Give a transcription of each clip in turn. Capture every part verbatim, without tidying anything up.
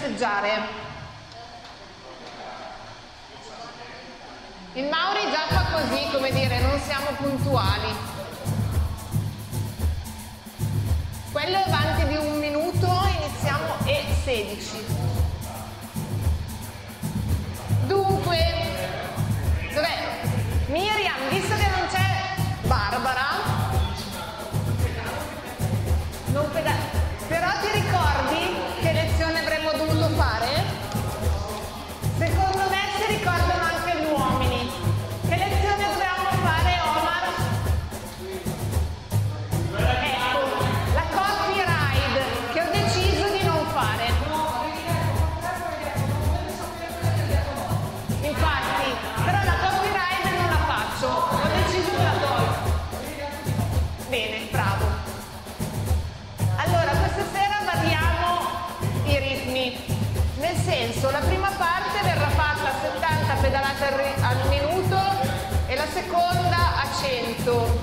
passeggiare. Il Mauri già fa così, come dire, non siamo puntuali. Quello è avanti di un minuto, iniziamo e sedici. Dunque, dov'è? Miriam, visto che non c'è Barbara, non peda- però ti ricordi che lezione avremmo dovuto fare? Secondo me si ricordano anche gli uomini. Che lezione dovevamo fare, Omar? Ecco, la coffee ride, che ho deciso di non fare. Infatti, però la coffee ride non la faccio, ho deciso che la tolgo. Bene, bravo. Allora, questa sera variamo i ritmi. Nel senso, la prima parte verrà fatta a settanta pedalate al, ri- al minuto e la seconda a cento,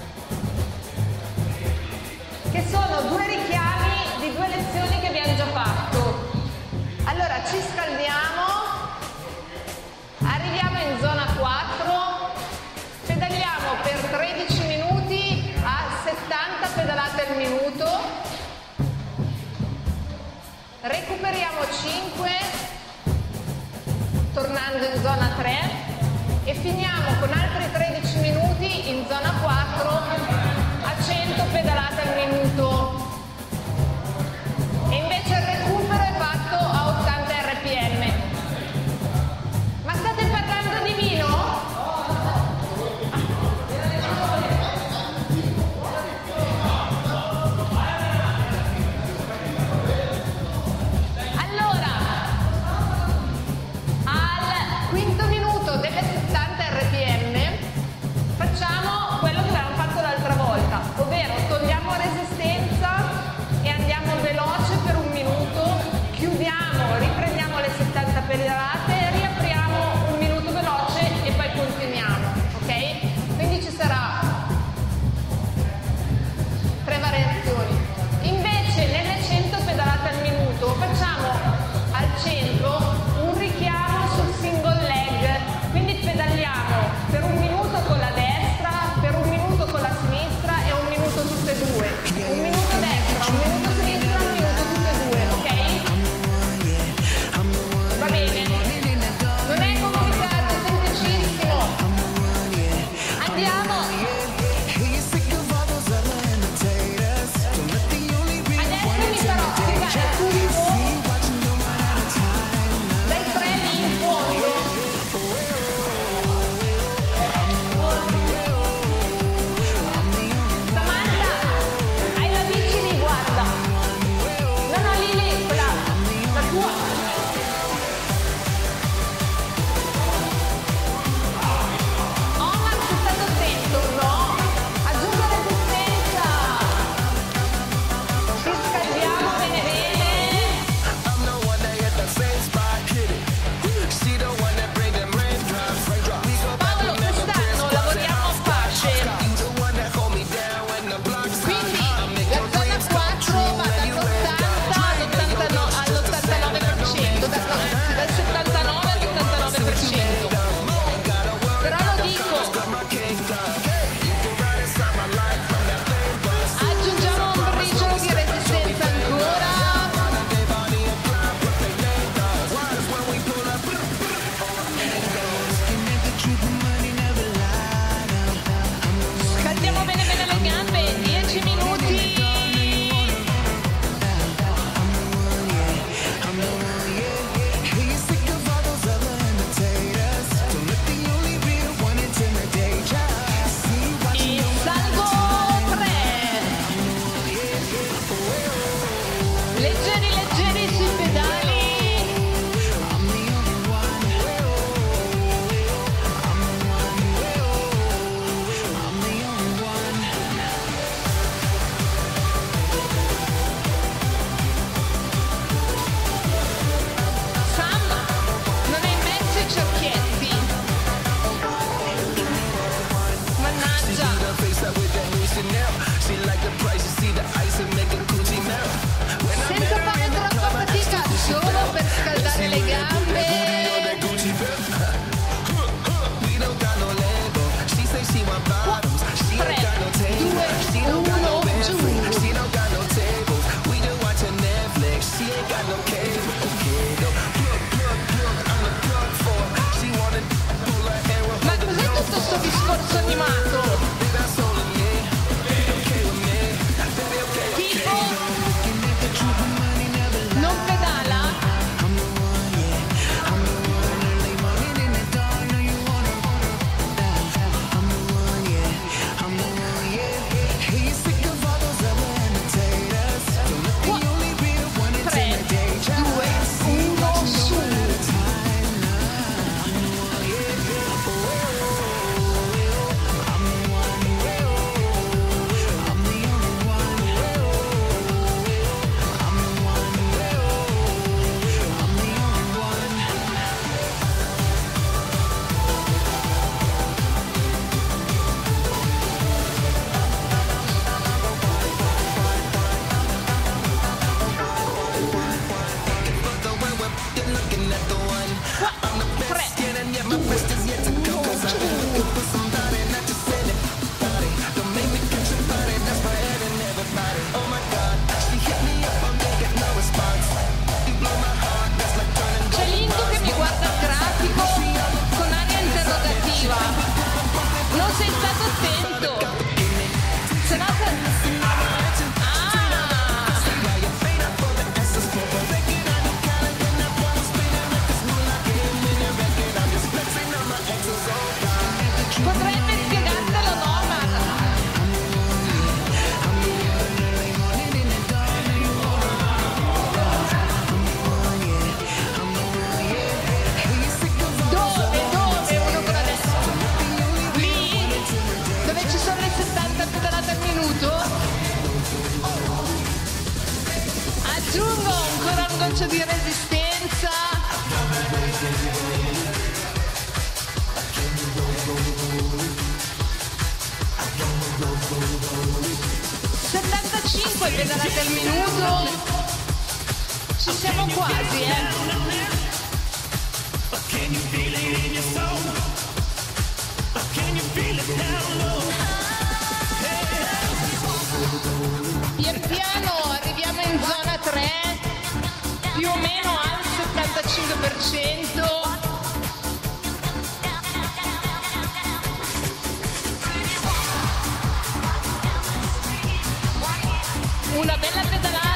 che sono due richiami di due lezioni che abbiamo già fatto. Allora, ci scaldiamo, arriviamo in zona quattro, pedaliamo per tredici minuti a settanta pedalate al minuto, recuperiamo cinque tornando in zona tre e finiamo con altri tredici minuti in zona quattro a cento pedalate al minuto, e invece il recupero è fatto a ottanta erre pi emme. Ma state parlando di vino? Quinto minuto delle settanta erre pi emme facciamo quello che avevamo fatto l'altro Potrebbe spiegartelo Nomad. Dove? Dove uno con adesso? Lì? Dove ci sono le settanta pedalate al minuto? Aggiungo ancora un goccio di resistenza. settantacinque pedalate al minuto. Ci siamo quasi, eh. Pian piano arriviamo in zona tre, più o meno al settantacinque per cento. Una bella pedalata.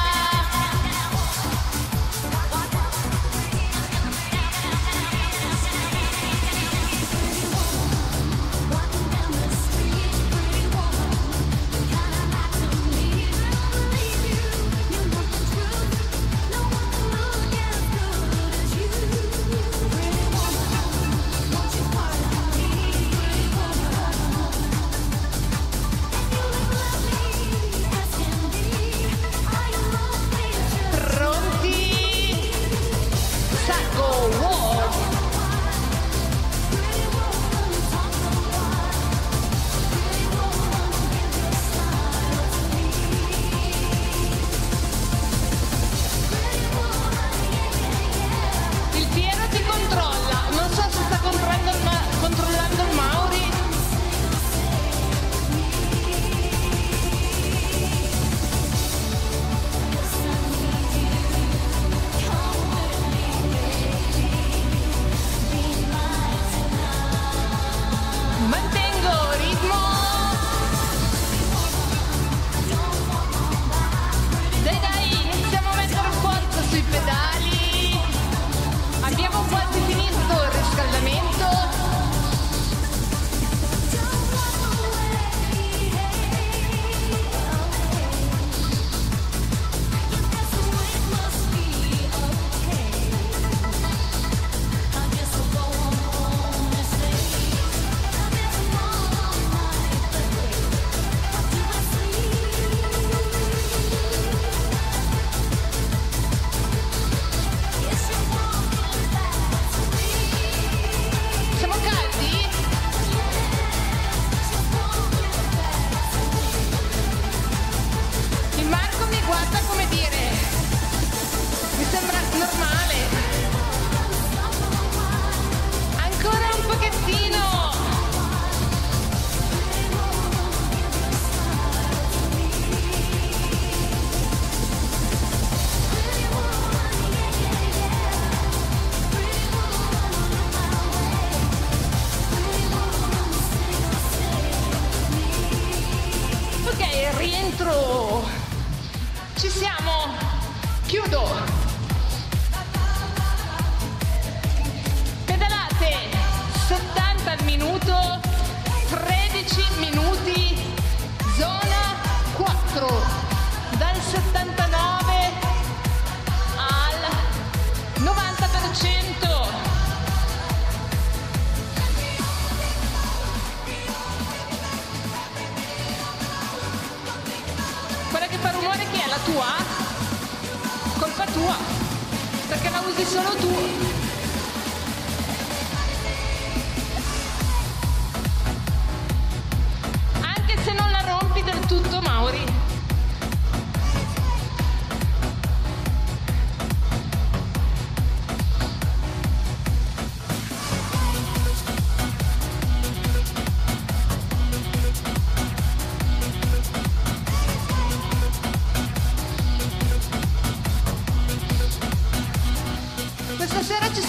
Ci siamo, chiudo. Pedalate settanta al minuto, tredici minuti, zona quattro, dal settantanove al novanta per cento. Quella che fa rumore chi è? La tua? Colpa tua, perché la usi solo tu. Anche se non la rompi del tutto, Mauri. Questa sera ci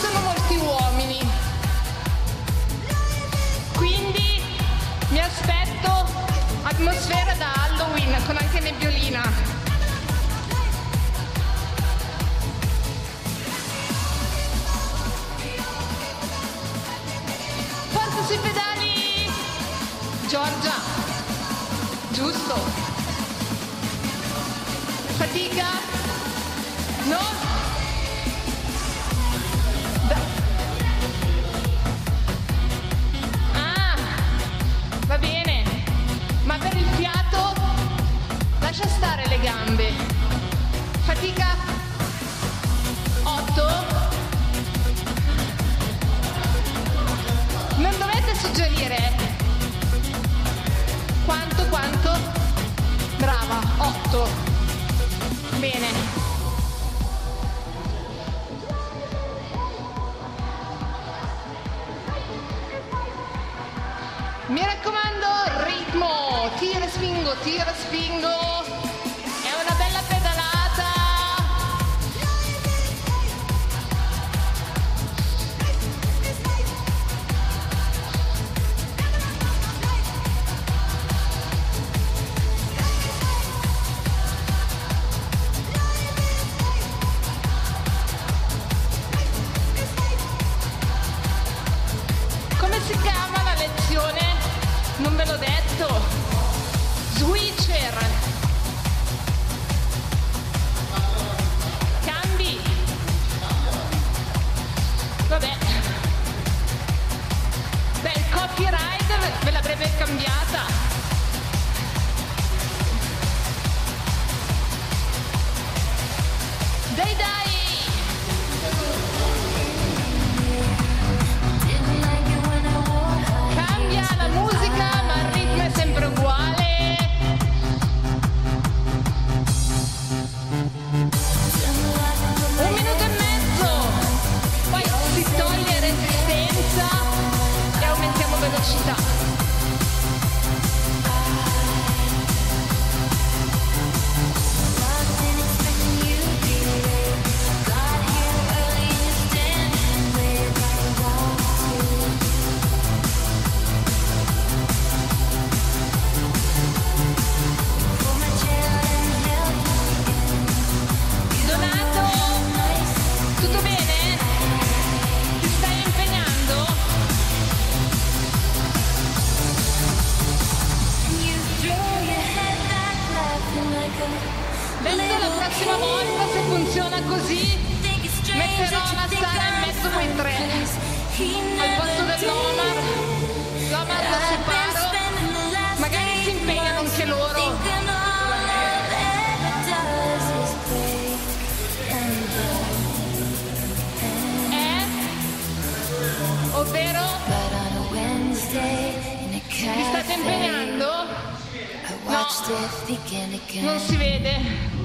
giusto? Fatica? No? Da- ah, va bene, ma per il fiato lascia stare le gambe. Fatica? otto? Non dovete suggerire. Quanto, quanto? Brava, otto. Bene. Mi raccomando, ritmo. Tira, spingo, tira, spingo. È una bella pedalata. Come si chiama la lezione? Non ve l'ho detto. Switcher. Cambi. Vabbè. Beh, il copyright ve l'avrebbe cambiata. Dai dai. Cambia la musica, ma il ritmo è sempre uguale. Un minuto e mezzo. Poi si toglie resistenza e aumentiamo velocità. Donato, tutto bene? Ti stai impegnando? Adesso la prossima volta, se funziona così, metterò la Sara in mezzo quei tre. Al posto dell'Omar, l'Omar lo separo, magari si impegnano anche loro. Ovvero? Vi state impegnando? No, non si vede.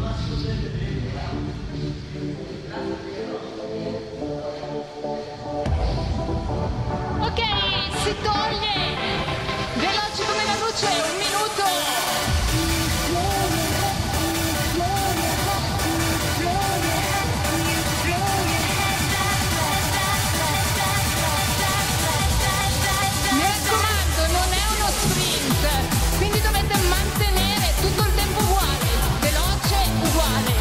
Ok, si toglie. Veloci come la luce, un minuto. Mi raccomando, non è uno sprint, quindi dovete mantenere tutto il tempo uguale, veloce, uguale.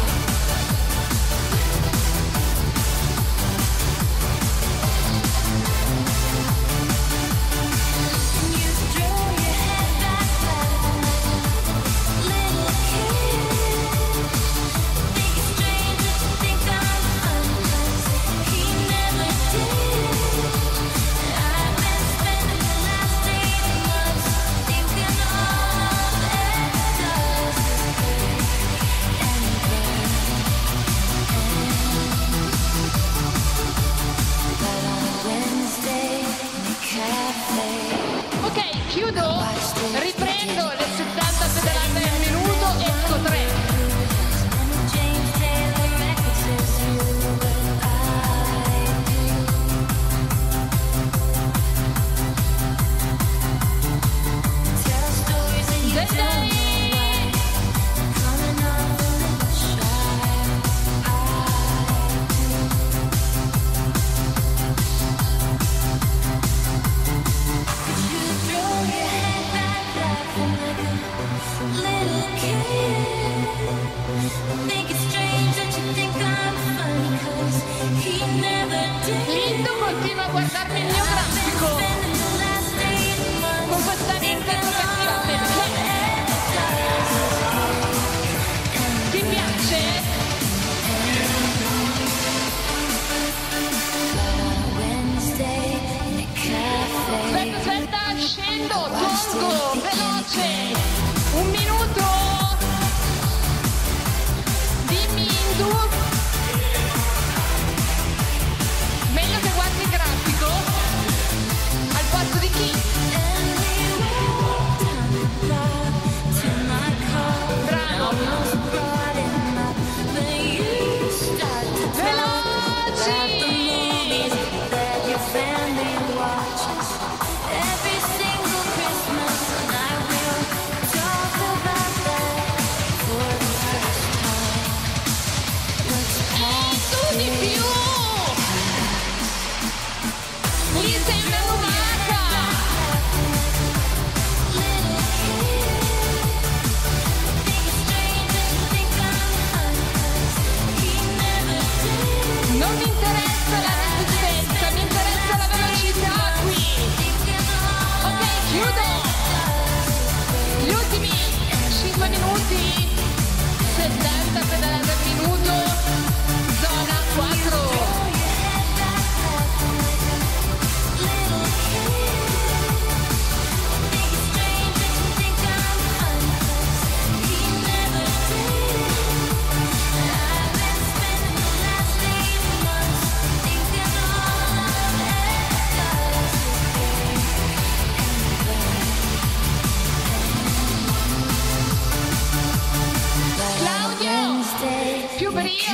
io.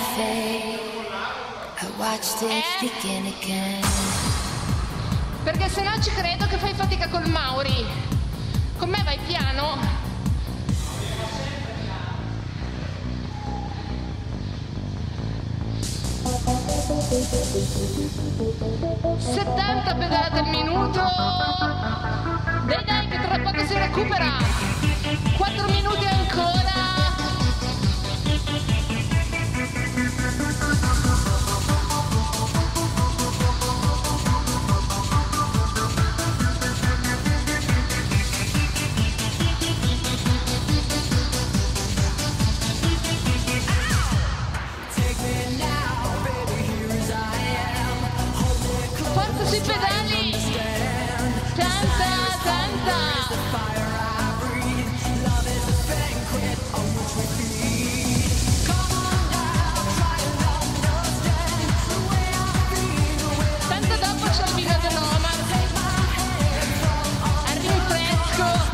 Eh? Perché se no ci credo che fai fatica col Mauri. Con me vai piano. settanta pedalate al minuto. Dai dai che tra poco si recupera. quattro minuti ancora. Forza sui pedali. Tanta, tanta. Tanto dopo c'è il video dell'Omar. Arrivi fresco.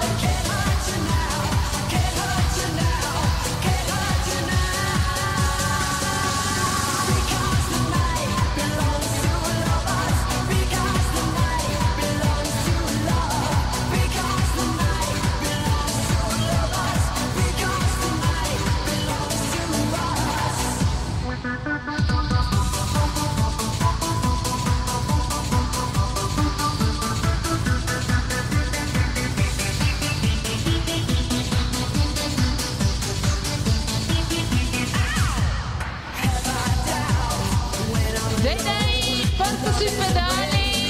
Dai dai, forza sui pedali.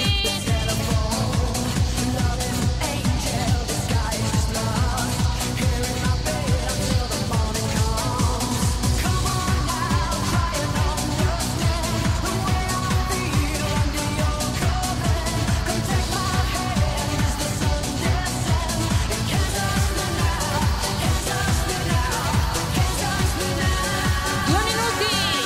Due minuti.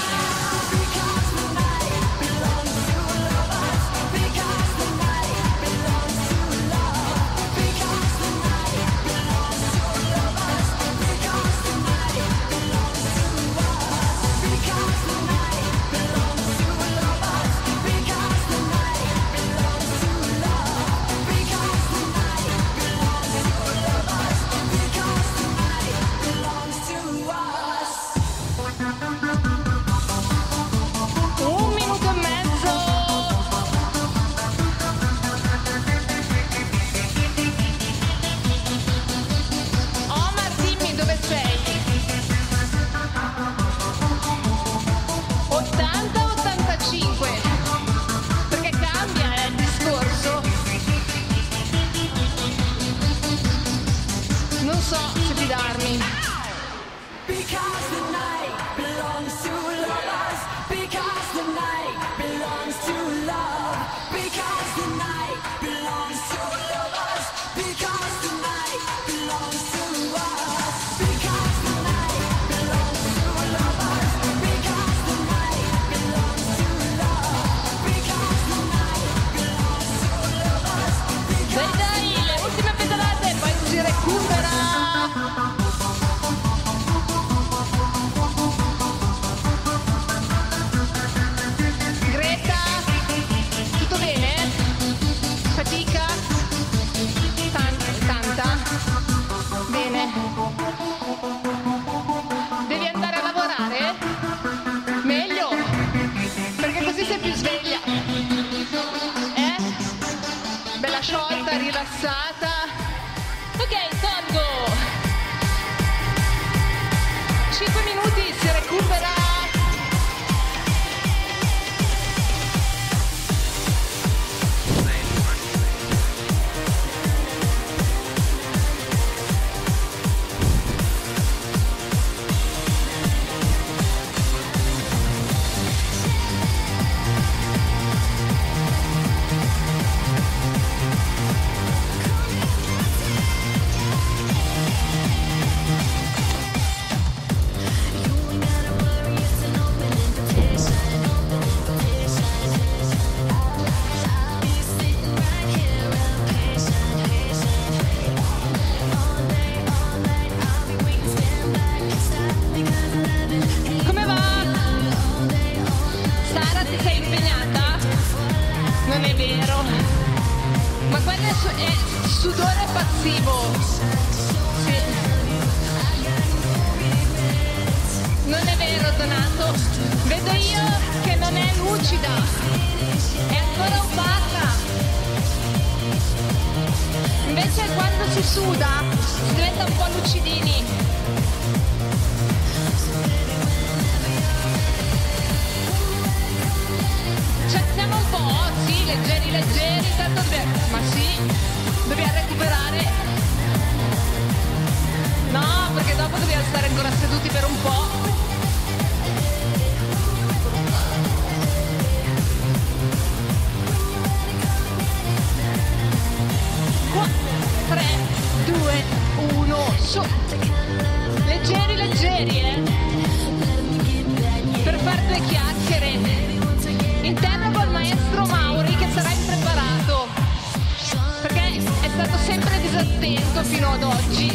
Un minuto e mezzo. Omar, dimmi dove sei. ottanta o ottantacinque? Perché cambia eh, il discorso. Non so se fidarmi. Because the night belongs to lovers. Because the night belongs to love. Because the night belongs to lovers. Because the night belongs to us. Because the night belongs to lovers. Because the night belongs to love. Because the night belongs to lovers. Dai dai, le ultime pedalate e poi si recupera. Greta, tutto bene? Fatica? Tanta, tanta? Bene. Devi andare a lavorare? Meglio, perché così sei più sveglia. Eh? Bella sciolta, rilassata. Ok, tolgo. cinque minuti, si recupera. cattivo. Sì. Non è vero, Donato. Vedo io che non è lucida. È ancora opaca. Invece quando si suda si diventa un po' lucidini. Ci siamo un po', sì, leggeri, leggeri, tanto dobbiamo... Ma sì, dobbiamo recuperare. No, perché dopo dobbiamo stare ancora seduti per un po'. tre, due, uno, su. Leggeri, leggeri, eh. Per far due chiacchiere. Interrogo il maestro Mauri che sarà impreparato. Perché è stato sempre disattento fino ad oggi.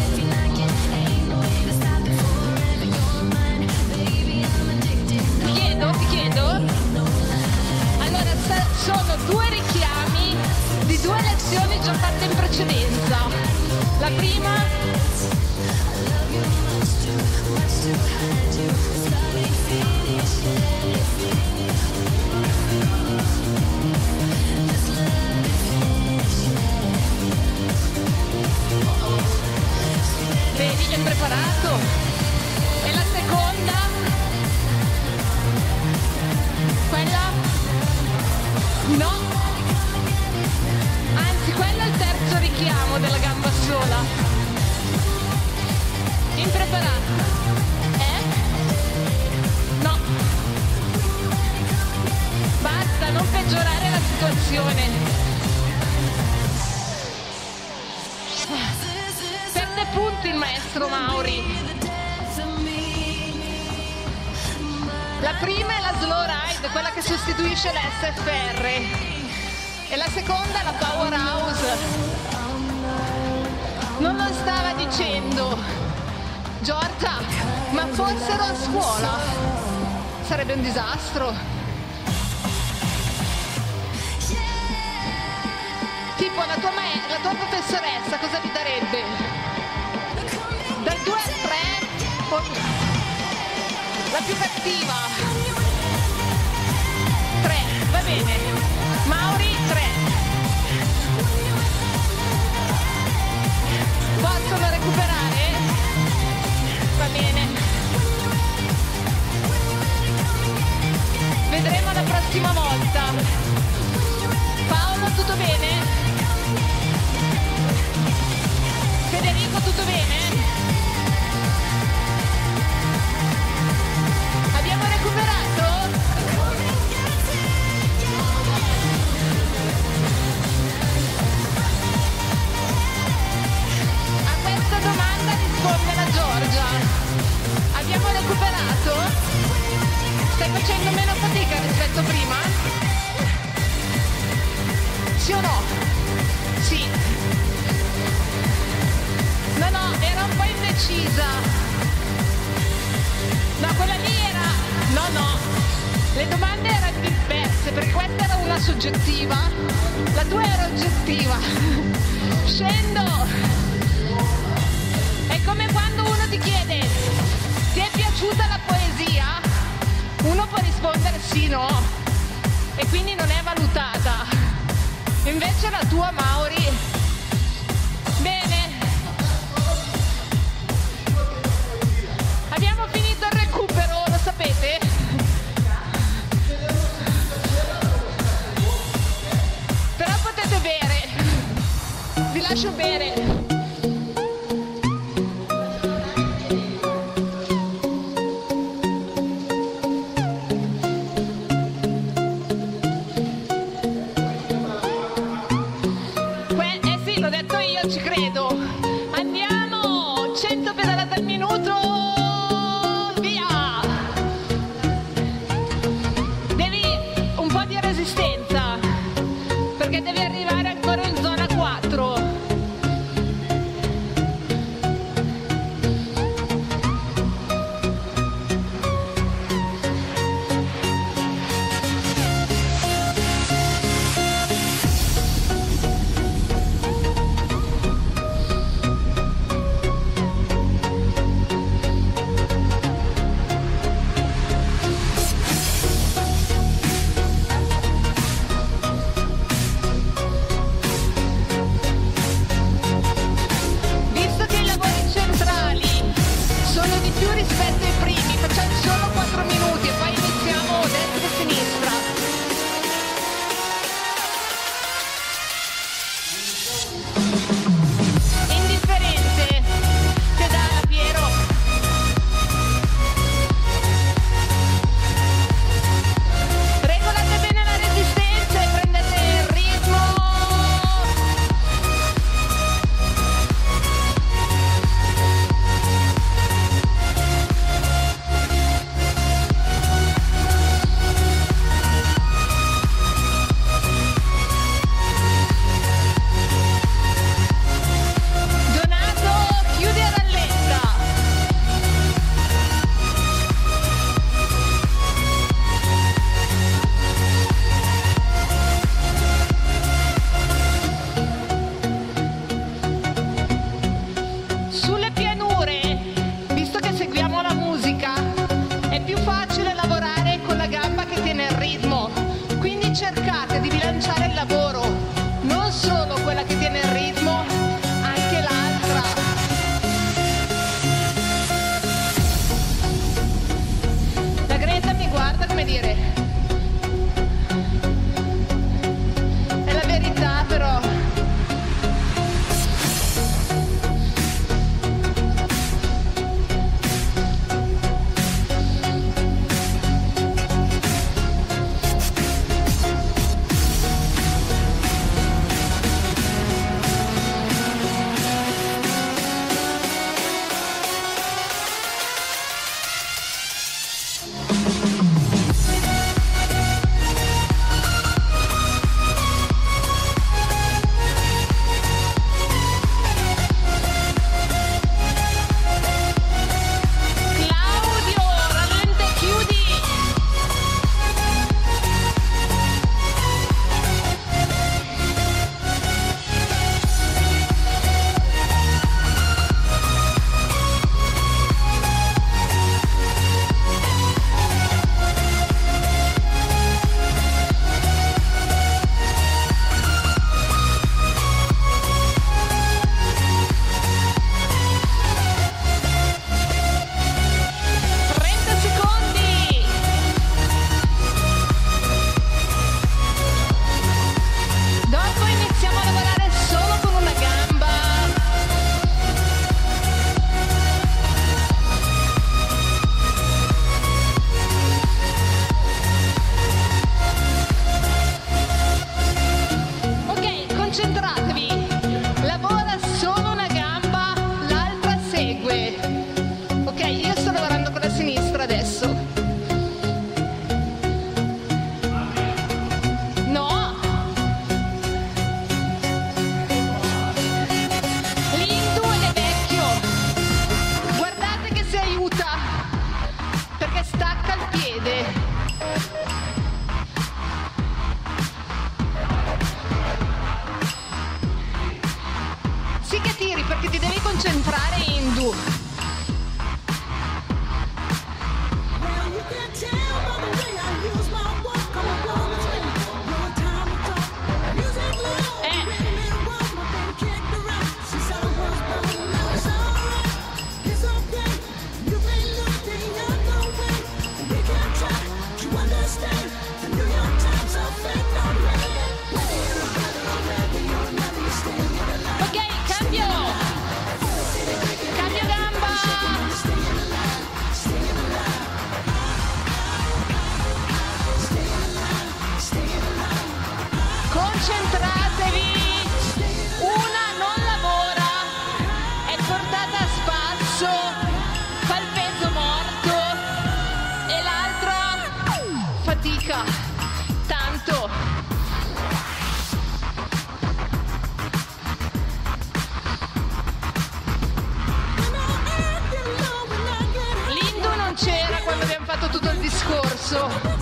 Ti chiedo, ti chiedo. Allora, sono due richiami di due lezioni già fatte in precedenza. La prima vedi, è preparato. E la seconda, quella no. Anzi, quello è il terzo richiamo della gamba sola. Impreparato. Eh? No. Basta, non peggiorare la situazione. Perde punti il maestro Mauri. La prima è la slow ride, quella che sostituisce l'S F R. E la seconda è la powerhouse. Non lo stava dicendo Giorgia, ma fossero a scuola sarebbe un disastro. Tipo la tua, ma- la tua professoressa cosa vi darebbe? Dal due al tre o... la più cattiva tre, va bene. Mauri tre. Possono recuperare? Va bene. Vedremo la prossima volta. Paolo, tutto bene? Federico, tutto bene? Abbiamo recuperato? A questa domanda risponde la Giorgia. Abbiamo recuperato? Stai facendo meno fatica rispetto a prima? Sì o no? Sì. No, no, era un po' indecisa. No, quella lì era... No, no. Le domande erano diverse, perché questa era una soggettiva. La tua era oggettiva. Scendo. È come quando uno ti chiede: ti è piaciuta la poesia? Uno può rispondere sì, no, e quindi non è valutata. Invece la tua, Mauri, bene. Abbiamo finito il recupero, lo sapete? Però potete bere. Vi lascio bere. Ci credo. Andiamo, cento pedalate al minuto, via. Devi un po' di resistenza, perché devi arrivare ancora in zona quattro. discorso.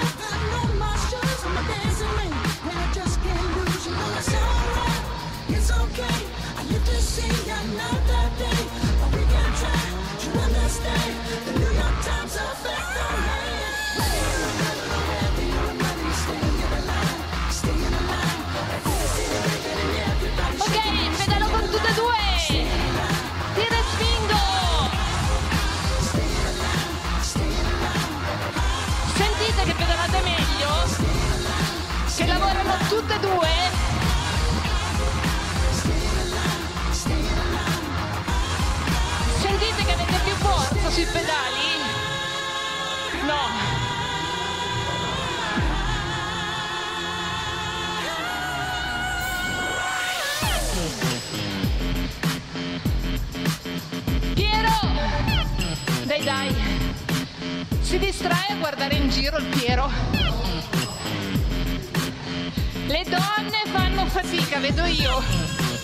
Ok, pedalo con tutte e due. Tira e spingo. Sentite che pedalate meglio, che lavorano tutte e due. Sentite che avete più forza sui pedali? No. Piero! Dai dai! Si distrae a guardare in giro il Piero. Le donne fanno fatica, vedo io.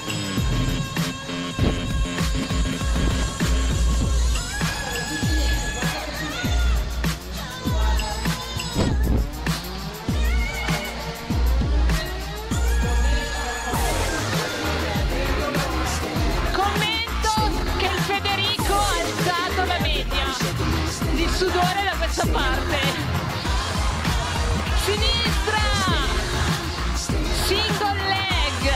Sudore da questa parte. Sinistra. Single leg.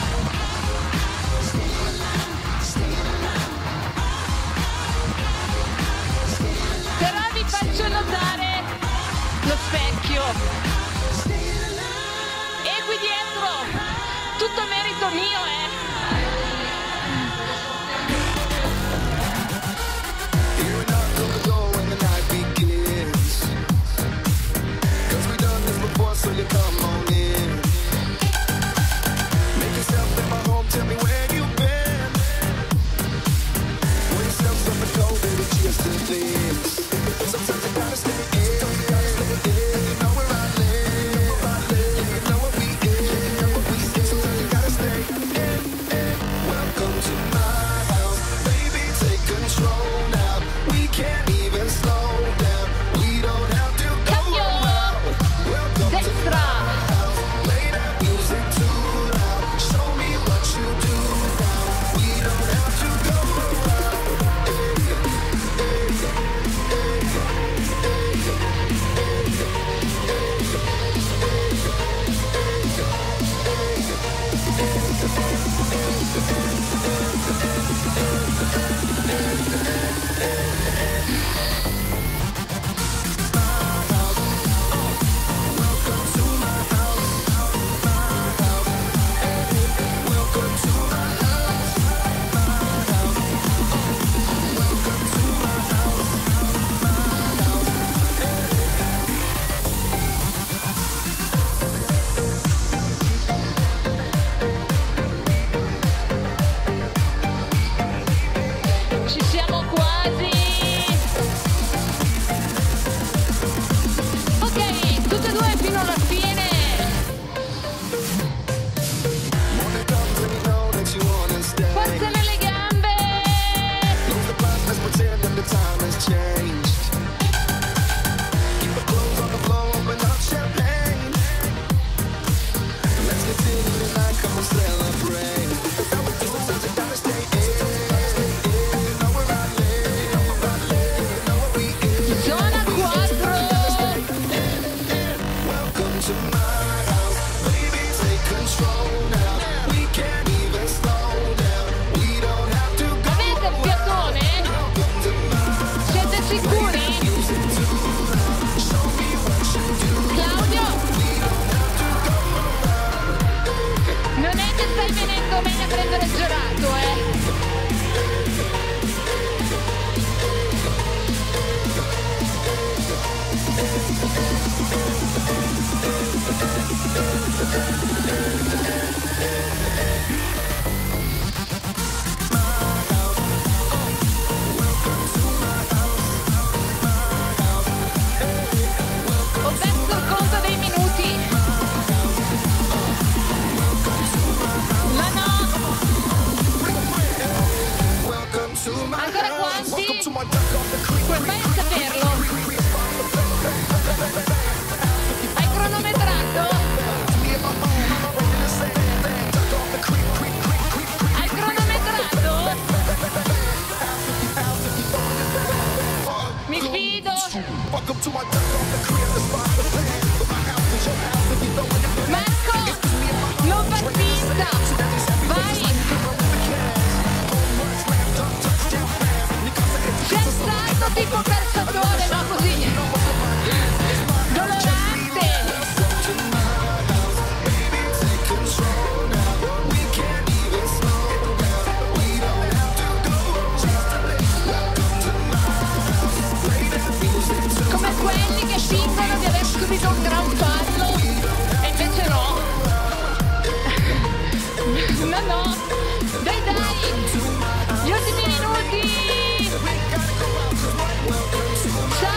Però vi faccio notare lo specchio. E qui dietro tutto merito mio, eh. So you come on in. Make yourself in my home, tell me where you've been. Pour yourself something cold, baby, cheers to this. Sometimes you gotta stay in, you know where I live, you know what we is. Sometimes you gotta stay in, in. Welcome to my house, baby, take control now. We can't even slow down, we don't have to go around. Welcome to my house, play that music too loud. Show me what you do now, we don't have to go around. Ci siamo quasi. Ok, tutte e due fino alla fine. When it comes and you know that you wanna stay. Forza nelle gambe. Lose the plot, let's pretend that the time has changed. Keep the clothes on the floor, open up champagne. Let's continue tonight, come on, celebrate. That's how we do, sometimes you gotta stay in. You know where I live, you know where I live, you know what we is. Zona quattro. Welcome to my house, baby, take control now. We can't even slow down, we don't have to go Avete il fiatone? Welcome to my house, Siete sicuri? music too loud. Show me what you do, Claudio, we don't have to go around. non è che stai venendo bene a prendere il gelato, eh? Ho perso il conto dei minuti. Ma no! Welcome to my Ancora house, quanti? welcome to my duck off the creek. Come fai a saperlo? Welcome to my dust off the crib, the spot, the plan. My house is your house if you throw in the Marco, non far finta. Vai. C'è stato tipo calciatore, no così. Dolorante. Come quelli che fingono di aver subito un gran fallo e invece no. No, no. Dai, dai. Gli ultimi minuti. Ciao.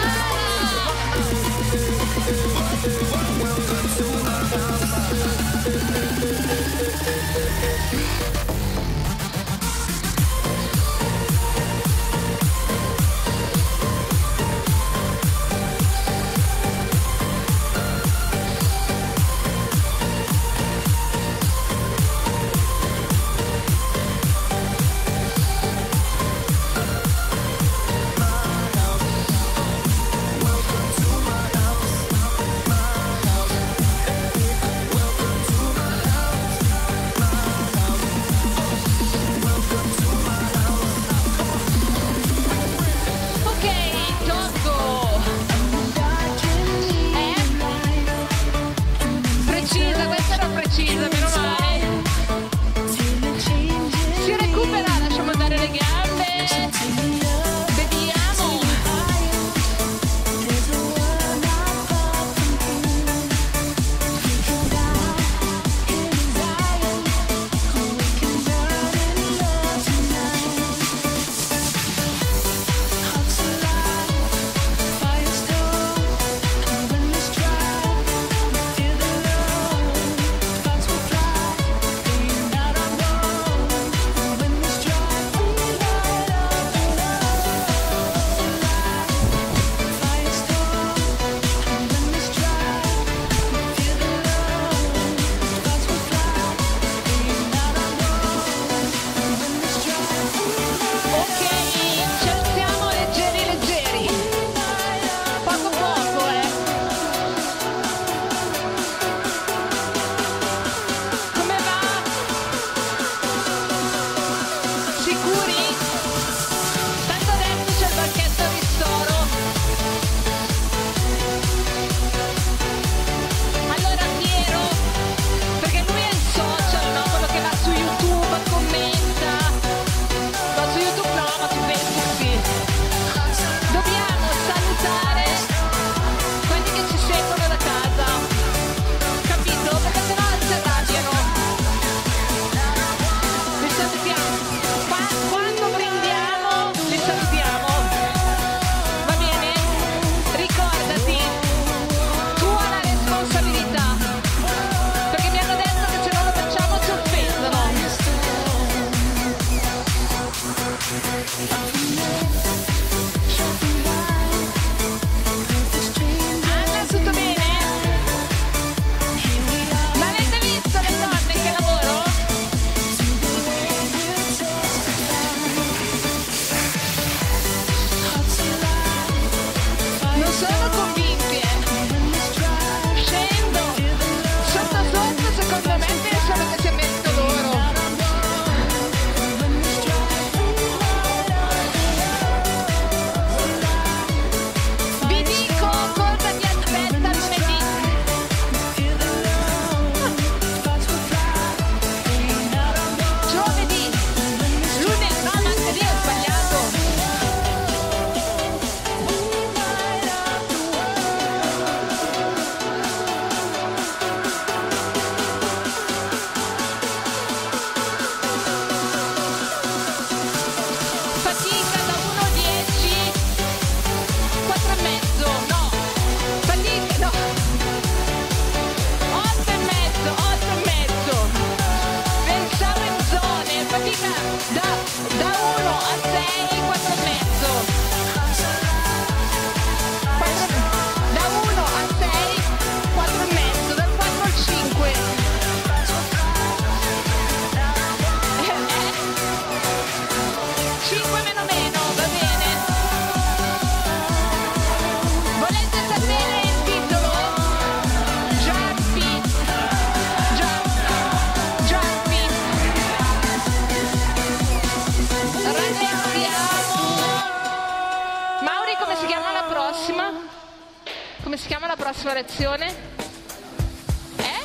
prossima? Come si chiama la prossima lezione? Eh?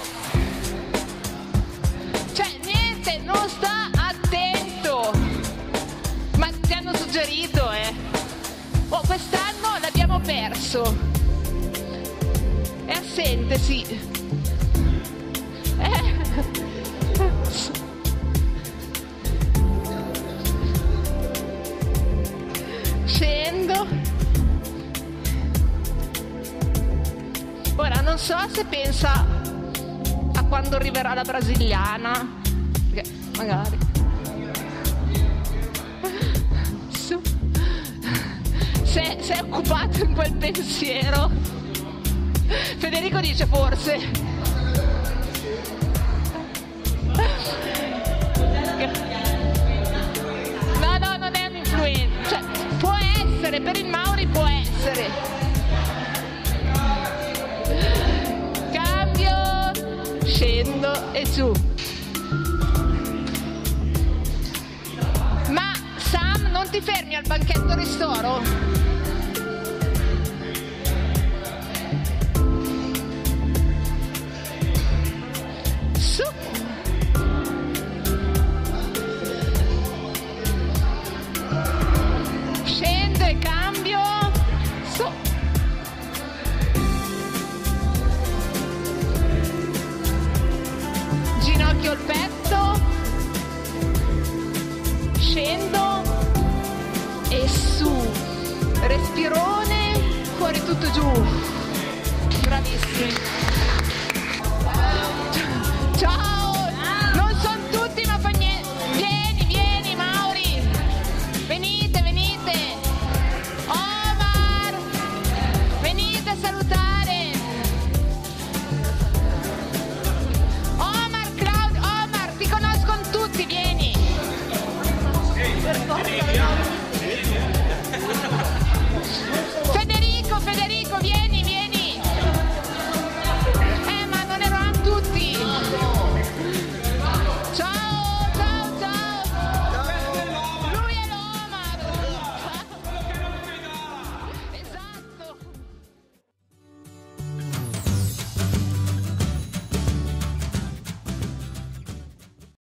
Cioè, niente, non sta attento. Ma ti hanno suggerito, eh? Oh, quest'anno l'abbiamo perso. È assente, sì. Eh? Scendo. Ora non so se pensa a quando arriverà la brasiliana, perché magari su. Se, se è occupato in quel pensiero. Federico dice forse. No, no, non è un'influenza. Cioè, può essere, per il Mauri può essere. Cambio, scendo e giù. Ma Sam, non ti fermi al banchetto ristoro? Su. Scendo e cambio. Su. Ginocchio al petto. Scendo e su. Respirone, fuori tutto giù. Bravissimi. Ciao.